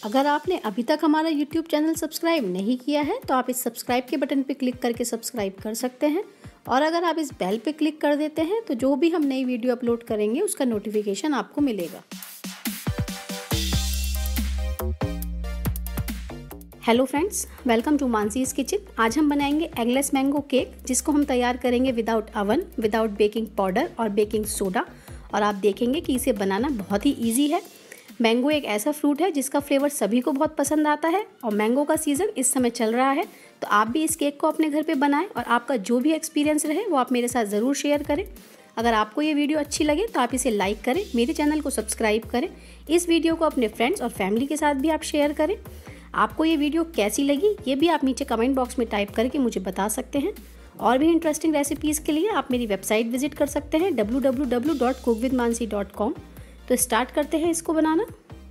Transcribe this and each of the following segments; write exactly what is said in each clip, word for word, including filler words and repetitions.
अगर आपने अभी तक हमारा यूट्यूब चैनल सब्सक्राइब नहीं किया है तो आप इस सब्सक्राइब के बटन पर क्लिक करके सब्सक्राइब कर सकते हैं, और अगर आप इस बेल पे क्लिक कर देते हैं तो जो भी हम नई वीडियो अपलोड करेंगे उसका नोटिफिकेशन आपको मिलेगा। Hello friends, welcome to Mansi's kitchen. आज हम बनाएंगे एगलेस मैंगो केक, जिसको हम तैयार करेंगे without oven, without baking powder और बेकिंग सोडा। और आप देखेंगे कि इसे बनाना बहुत ही ईजी है। मैंगो एक ऐसा फ्रूट है जिसका फ्लेवर सभी को बहुत पसंद आता है, और मैंगो का सीज़न इस समय चल रहा है, तो आप भी इस केक को अपने घर पे बनाएं और आपका जो भी एक्सपीरियंस रहे वो आप मेरे साथ ज़रूर शेयर करें। अगर आपको ये वीडियो अच्छी लगे तो आप इसे लाइक करें, मेरे चैनल को सब्सक्राइब करें, इस वीडियो को अपने फ्रेंड्स और फैमिली के साथ भी आप शेयर करें। आपको ये वीडियो कैसी लगी ये भी आप नीचे कमेंट बॉक्स में टाइप करके मुझे बता सकते हैं। और भी इंटरेस्टिंग रेसिपीज़ के लिए आप मेरी वेबसाइट विजिट कर सकते हैं W W W dot cook with Mansi dot com. तो स्टार्ट करते हैं इसको बनाना।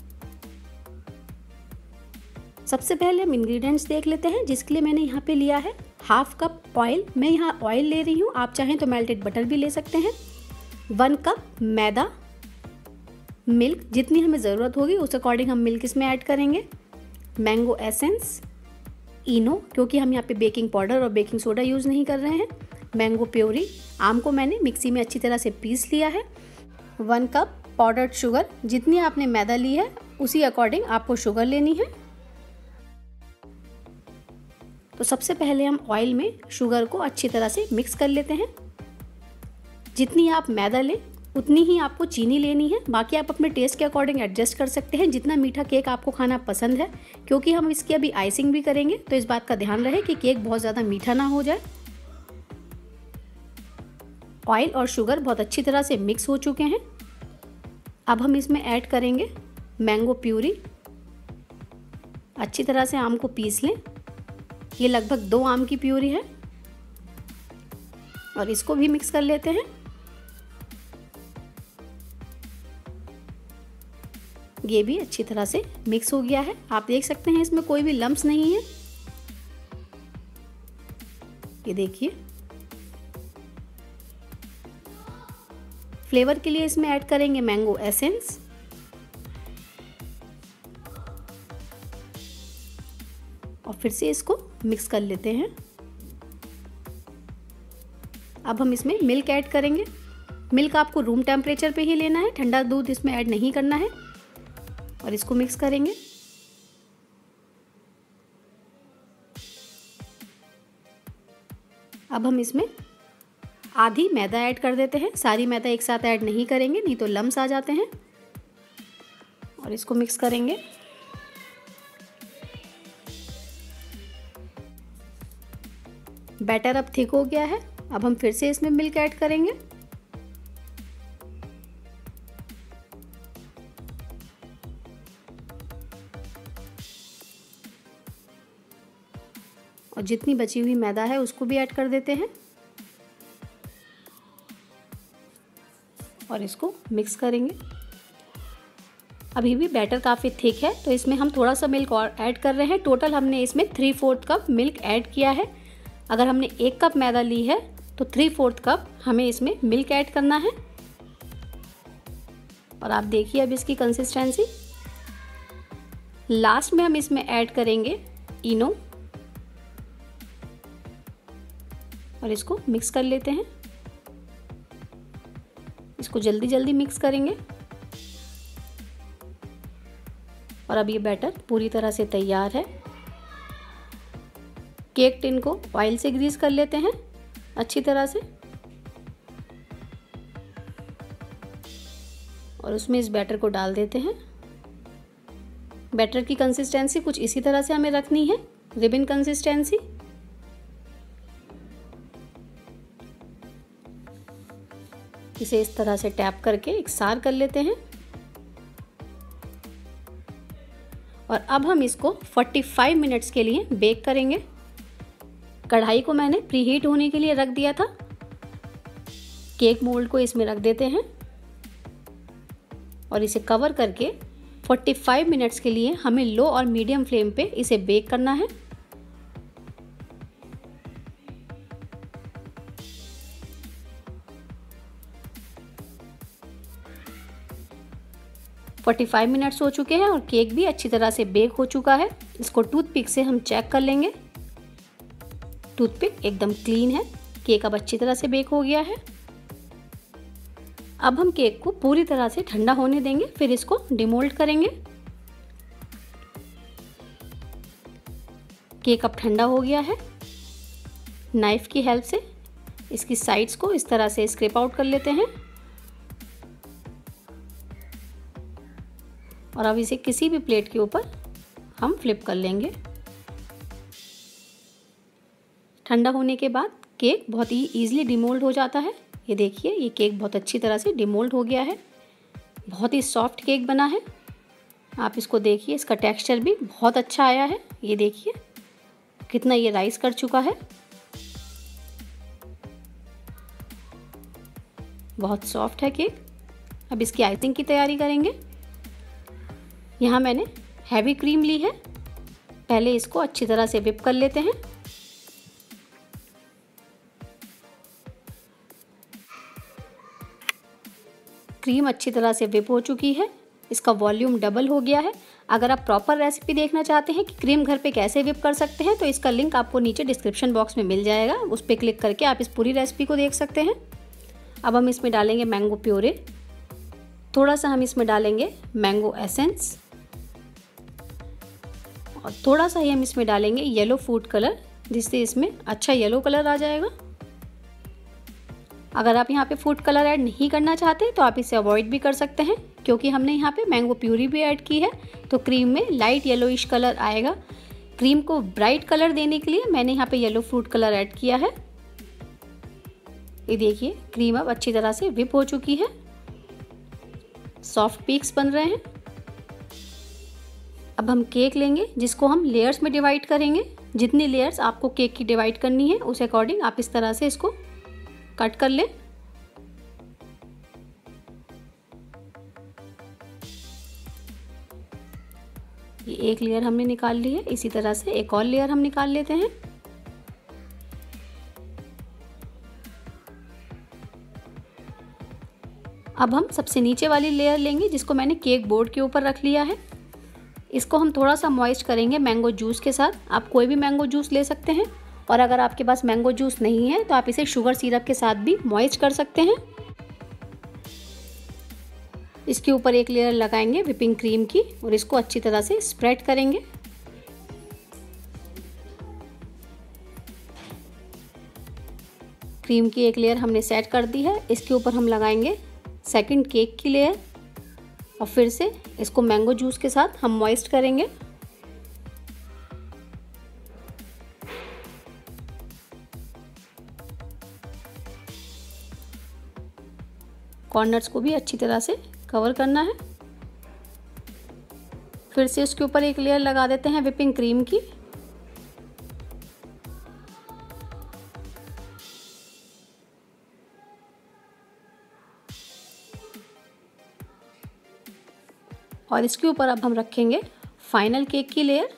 सबसे पहले हम इंग्रेडिएंट्स देख लेते हैं, जिसके लिए मैंने यहाँ पे लिया है हाफ कप ऑयल। मैं यहाँ ऑयल ले रही हूँ, आप चाहें तो मेल्टेड बटर भी ले सकते हैं। वन कप मैदा, मिल्क जितनी हमें ज़रूरत होगी उस अकॉर्डिंग हम मिल्क इसमें ऐड करेंगे। मैंगो एसेंस, इनो क्योंकि हम यहाँ पे बेकिंग पाउडर और बेकिंग सोडा यूज़ नहीं कर रहे हैं। मैंगो प्योरी, आम को मैंने मिक्सी में अच्छी तरह से पीस लिया है। वन कप पाउडर्ड शुगर, जितनी आपने मैदा ली है उसी अकॉर्डिंग आपको शुगर लेनी है। तो सबसे पहले हम ऑयल में शुगर को अच्छी तरह से मिक्स कर लेते हैं। जितनी आप मैदा लें उतनी ही आपको चीनी लेनी है, बाकी आप अपने टेस्ट के अकॉर्डिंग एडजस्ट कर सकते हैं जितना मीठा केक आपको खाना पसंद है, क्योंकि हम इसकी अभी आइसिंग भी करेंगे, तो इस बात का ध्यान रहे कि केक बहुत ज़्यादा मीठा ना हो जाए। ऑयल और शुगर बहुत अच्छी तरह से मिक्स हो चुके हैं। अब हम इसमें ऐड करेंगे मैंगो प्यूरी। अच्छी तरह से आम को पीस लें, ये लगभग दो आम की प्यूरी है, और इसको भी मिक्स कर लेते हैं। ये भी अच्छी तरह से मिक्स हो गया है। आप देख सकते हैं इसमें कोई भी लम्प्स नहीं है, ये देखिए। फ्लेवर के लिए इसमें ऐड करेंगे मैंगो एसेंस, और फिर से इसको मिक्स कर लेते हैं। अब हम इसमें मिल्क ऐड करेंगे। मिल्क आपको रूम टेम्परेचर पे ही लेना है, ठंडा दूध इसमें ऐड नहीं करना है, और इसको मिक्स करेंगे। अब हम इसमें आधी मैदा ऐड कर देते हैं, सारी मैदा एक साथ ऐड नहीं करेंगे नहीं तो लम्स आ जाते हैं, और इसको मिक्स करेंगे। बैटर अब थिक हो गया है। अब हम फिर से इसमें मिल्क ऐड करेंगे, और जितनी बची हुई मैदा है उसको भी ऐड कर देते हैं, और इसको मिक्स करेंगे। अभी भी बैटर काफ़ी थिक है, तो इसमें हम थोड़ा सा मिल्क और ऐड कर रहे हैं। टोटल हमने इसमें three fourth cup milk add किया है। अगर हमने एक कप मैदा ली है तो थ्री फोर्थ कप हमें इसमें मिल्क ऐड करना है। और आप देखिए अब इसकी कंसिस्टेंसी। लास्ट में हम इसमें ऐड करेंगे इनो, और इसको मिक्स कर लेते हैं। इसको जल्दी जल्दी मिक्स करेंगे, और अब ये बैटर पूरी तरह से तैयार है। केक टिन को ऑयल से ग्रीस कर लेते हैं अच्छी तरह से, और उसमें इस बैटर को डाल देते हैं। बैटर की कंसिस्टेंसी कुछ इसी तरह से हमें रखनी है, रिबन कंसिस्टेंसी। इसे इस तरह से टैप करके इकसार कर लेते हैं, और अब हम इसको पैंतालीस मिनट्स के लिए बेक करेंगे। कढ़ाई को मैंने प्रीहीट होने के लिए रख दिया था। केक मोल्ड को इसमें रख देते हैं, और इसे कवर करके पैंतालीस मिनट्स के लिए हमें लो और मीडियम फ्लेम पे इसे बेक करना है। पैंतालीस मिनट्स हो चुके हैं और केक भी अच्छी तरह से बेक हो चुका है। इसको टूथपिक से हम चेक कर लेंगे। टूथपिक एकदम क्लीन है, केक अब अच्छी तरह से बेक हो गया है। अब हम केक को पूरी तरह से ठंडा होने देंगे, फिर इसको डिमोल्ड करेंगे। केक अब ठंडा हो गया है। नाइफ की हेल्प से इसकी साइड्स को इस तरह से स्क्रैप आउट कर लेते हैं और अब इसे किसी भी प्लेट के ऊपर हम फ्लिप कर लेंगे। ठंडा होने के बाद केक बहुत ही ईजिली डिमोल्ड हो जाता है। ये देखिए, ये केक बहुत अच्छी तरह से डिमोल्ड हो गया है। बहुत ही सॉफ्ट केक बना है। आप इसको देखिए, इसका टेक्सचर भी बहुत अच्छा आया है। ये देखिए कितना ये राइस कर चुका है। बहुत सॉफ्ट है केक। अब इसकी आइसिंग की तैयारी करेंगे। यहाँ मैंने हैवी क्रीम ली है। पहले इसको अच्छी तरह से विप कर लेते हैं। क्रीम अच्छी तरह से विप हो चुकी है। इसका वॉल्यूम डबल हो गया है। अगर आप प्रॉपर रेसिपी देखना चाहते हैं कि क्रीम घर पे कैसे विप कर सकते हैं तो इसका लिंक आपको नीचे डिस्क्रिप्शन बॉक्स में मिल जाएगा। उस पर क्लिक करके आप इस पूरी रेसिपी को देख सकते हैं। अब हम इसमें डालेंगे मैंगो प्योरे। थोड़ा सा हम इसमें डालेंगे मैंगो एसेंस और थोड़ा सा ही हम इसमें डालेंगे येलो फूड कलर, जिससे इसमें अच्छा येलो कलर आ जाएगा। अगर आप यहाँ पे फूड कलर ऐड नहीं करना चाहते तो आप इसे अवॉइड भी कर सकते हैं, क्योंकि हमने यहाँ पे मैंगो प्यूरी भी ऐड की है तो क्रीम में लाइट येलोइश कलर आएगा। क्रीम को ब्राइट कलर देने के लिए मैंने यहाँ पे येलो फूड कलर ऐड किया है। ये देखिए, क्रीम अब अच्छी तरह से विप हो चुकी है। सॉफ्ट पीक्स बन रहे हैं। अब हम केक लेंगे, जिसको हम लेयर्स में डिवाइड करेंगे। जितनी लेयर्स आपको केक की डिवाइड करनी है उस अकॉर्डिंग आप इस तरह से इसको कट कर लें। ये एक लेयर हमने निकाल ली है। इसी तरह से एक और लेयर हम निकाल लेते हैं। अब हम सबसे नीचे वाली लेयर लेंगे, जिसको मैंने केक बोर्ड के ऊपर रख लिया है। इसको हम थोड़ा सा मॉइस्ट करेंगे मैंगो जूस के साथ। आप कोई भी मैंगो जूस ले सकते हैं और अगर आपके पास मैंगो जूस नहीं है तो आप इसे शुगर सिरप के साथ भी मॉइस्ट कर सकते हैं। इसके ऊपर एक लेयर लगाएंगे व्हिपिंग क्रीम की और इसको अच्छी तरह से स्प्रेड करेंगे। क्रीम की एक लेयर हमने सेट कर दी है। इसके ऊपर हम लगाएंगे सेकंड केक की लेयर और फिर से इसको मैंगो जूस के साथ हम मॉइस्ट करेंगे। कॉर्नर्स को भी अच्छी तरह से कवर करना है। फिर से उसके ऊपर एक लेयर लगा देते हैं व्हिपिंग क्रीम की। और इसके ऊपर अब हम रखेंगे फाइनल केक की लेयर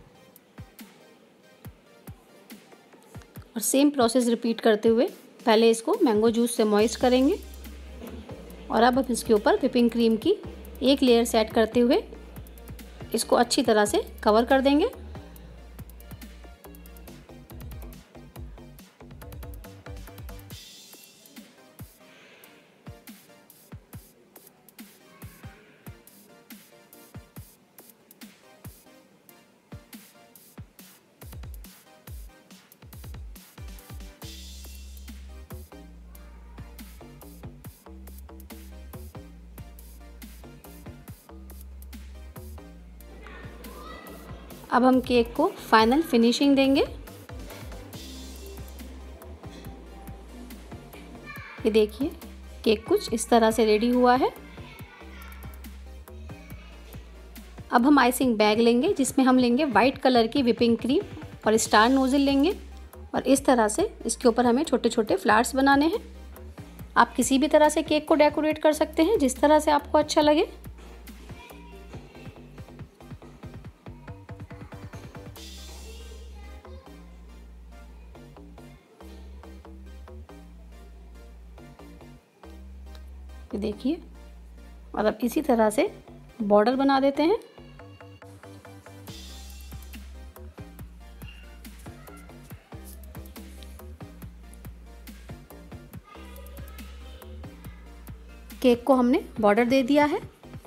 और सेम प्रोसेस रिपीट करते हुए पहले इसको मैंगो जूस से मॉइस्ट करेंगे और अब हम इसके ऊपर व्हिपिंग क्रीम की एक लेयर सेट करते हुए इसको अच्छी तरह से कवर कर देंगे। अब हम केक को फाइनल फिनिशिंग देंगे। ये देखिए, केक कुछ इस तरह से रेडी हुआ है। अब हम आइसिंग बैग लेंगे, जिसमें हम लेंगे वाइट कलर की व्हिपिंग क्रीम और स्टार नोजल लेंगे और इस तरह से इसके ऊपर हमें छोटे छोटे फ्लावर्स बनाने हैं। आप किसी भी तरह से केक को डेकोरेट कर सकते हैं, जिस तरह से आपको अच्छा लगे। ये देखिए, और अब इसी तरह से बॉर्डर बना देते हैं। केक को हमने बॉर्डर दे दिया है।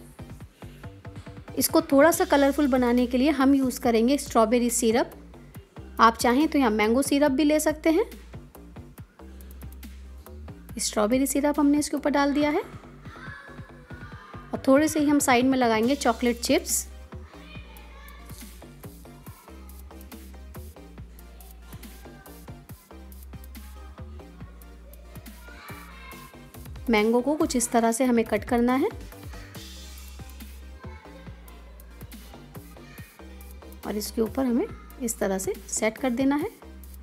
इसको थोड़ा सा कलरफुल बनाने के लिए हम यूज़ करेंगे स्ट्रॉबेरी सिरप। आप चाहें तो यहाँ मैंगो सिरप भी ले सकते हैं। स्ट्रॉबेरी सिरप हमने इसके ऊपर डाल दिया है और थोड़े से ही हम साइड में लगाएंगे चॉकलेट चिप्स। मैंगो को कुछ इस तरह से हमें कट करना है और इसके ऊपर हमें इस तरह से सेट कर देना है।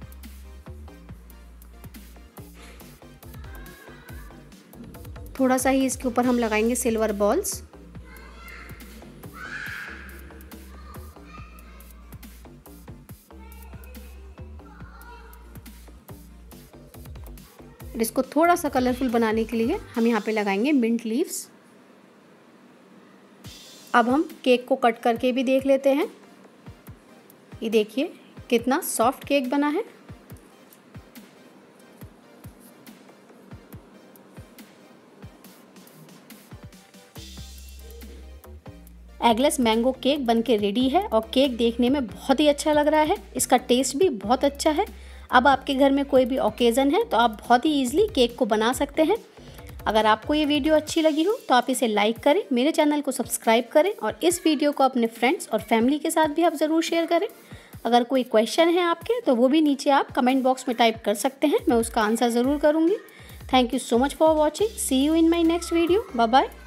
थोड़ा सा ही इसके ऊपर हम लगाएंगे सिल्वर बॉल्स। इसको थोड़ा सा कलरफुल बनाने के लिए हम यहाँ पे लगाएंगे मिंट लीव्स। अब हम केक को कट करके भी देख लेते हैं। ये देखिए कितना सॉफ्ट केक बना है। एगलेस मैंगो केक बनके रेडी है और केक देखने में बहुत ही अच्छा लग रहा है। इसका टेस्ट भी बहुत अच्छा है। अब आपके घर में कोई भी ओकेज़न है तो आप बहुत ही ईजिली केक को बना सकते हैं। अगर आपको ये वीडियो अच्छी लगी हो तो आप इसे लाइक करें, मेरे चैनल को सब्सक्राइब करें और इस वीडियो को अपने फ्रेंड्स और फैमिली के साथ भी आप ज़रूर शेयर करें। अगर कोई क्वेश्चन है आपके तो वो भी नीचे आप कमेंट बॉक्स में टाइप कर सकते हैं, मैं उसका आंसर ज़रूर करूँगी। Thank you so much for watching. See you in my next video. Bye bye.